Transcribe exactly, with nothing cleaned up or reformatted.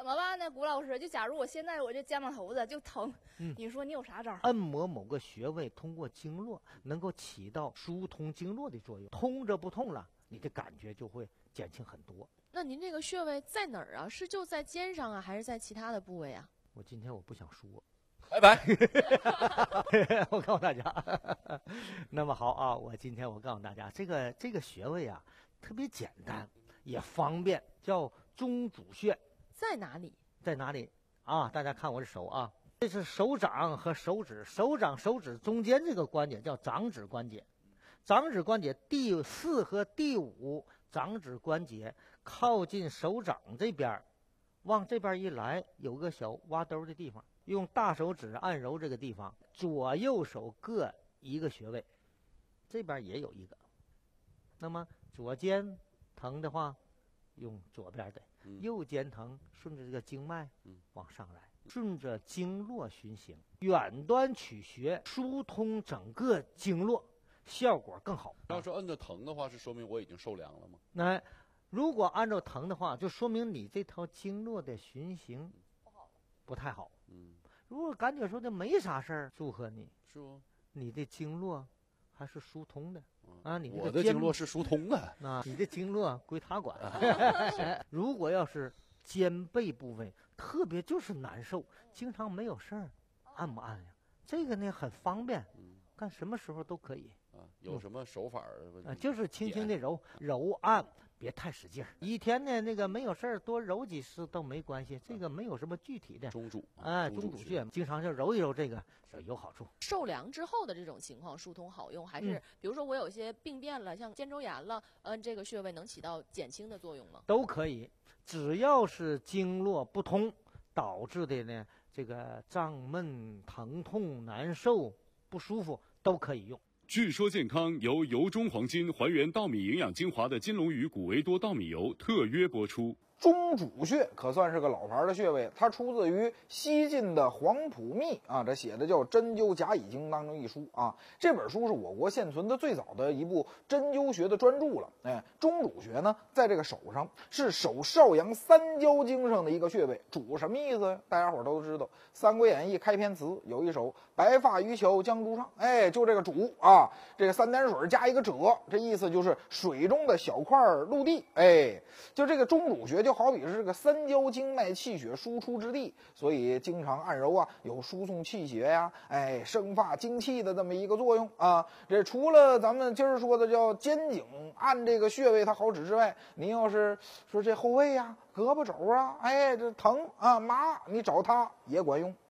怎么办呢？谷老师，就假如我现在我这肩膀头子就疼，嗯、你说你有啥招？ 按摩某个穴位，通过经络能够起到疏通经络的作用，通着不痛了，你的感觉就会减轻很多。 那您这个穴位在哪儿啊？是就在肩上啊，还是在其他的部位啊？ 我今天我不想说。 拜拜。 我告诉大家，那么好啊，我今天我告诉大家，这个这个穴位啊，特别简单，也方便，叫中主穴。 在哪里？ 在哪里啊？大家看我的手啊，这是手掌和手指，手掌手指中间这个关节叫掌指关节，掌指关节第四和第五掌指关节靠近手掌这边，往这边一来，有个小挖兜的地方。用大手指按揉这个地方，左右手各一个穴位，这边也有一个。那么左肩疼的话，用左边的； 嗯、 右肩疼，顺着这个经脉往上来，嗯、顺着经络循行，远端取穴，疏通整个经络，效果更好。 要是按着疼的话，是说明我已经受凉了吗？ 那如果按照疼的话，就说明你这条经络的循行不太好。 嗯， 如果感觉说的没啥事儿，祝贺你， 是不？ 你的经络还是疏通的、 嗯、 啊！你我的经络是疏通的， 啊，你的经络归他管。如果要是肩背部位特别就是难受，经常没有事儿，按不按呀？这个呢很方便， 嗯， 干什么时候都可以。 啊，有什么手法啊？就是轻轻的揉揉按。别太使劲儿，一天呢那个没有事儿多揉几次都没关系，这个没有什么具体的。 中主哎，中主穴，经常就揉一揉这个有好处。 受凉之后的这种情况疏通好用，还是、嗯、比如说我有些病变了，像肩周炎了，按这个穴位能起到减轻的作用吗？ 都可以，只要是经络不通导致的呢，这个胀闷、疼痛、难受、不舒服都可以用。 据说健康由由中黄金还原稻米营养精华的金龙鱼谷维多稻米油特约播出。 中主穴可算是个老牌的穴位，它出自于西晋的黄埔秘啊，这写的叫《针灸甲乙经》当中一书啊。这本书是我国现存的最早的一部针灸学的专著了。哎，中主穴呢，在这个手上是手少阳三焦经上的一个穴位。主什么意思呀？大家伙都知道，《三国演义》开篇词有一首“白发渔樵江渚上”，哎，就这个主啊，这个三点水加一个者，这意思就是水中的小块陆地。哎，就这个中主穴就好比是这个三焦经脉气血输出之地，所以经常按揉啊，有输送气血呀，哎，生发精气的这么一个作用啊。这除了咱们今儿说的叫肩颈按这个穴位它好使之外，您要是说这后背呀、胳膊肘啊，哎，这疼啊麻，你找它也管用。